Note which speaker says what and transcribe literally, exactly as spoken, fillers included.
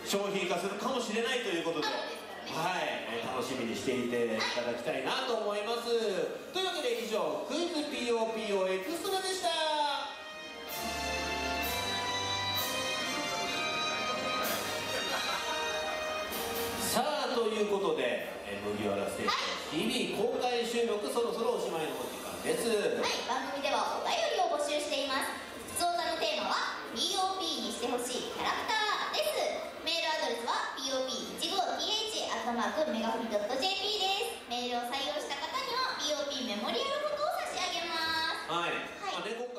Speaker 1: 商品化するかもしれないということで、はい、楽しみにしていていただきたいなと思います。というわけで以上、クイズ ピーオーピーオー エクストラでした。さあ、ということで麦わらステージ ティービー 公開収録、そろそろおしまいのお時間です。
Speaker 2: はい、番組ではお便りを募集しています。普通歌のテーマは ピーオーピー にしてほしいキャラクターです。メールアドレスは ピーオーピーいちごティーエイチ アットマークメガフリ ドット ジェーピー です。メールを採用した方には ピーオーピー メモリアルフォトを差し上げます。
Speaker 1: はい、
Speaker 2: はい。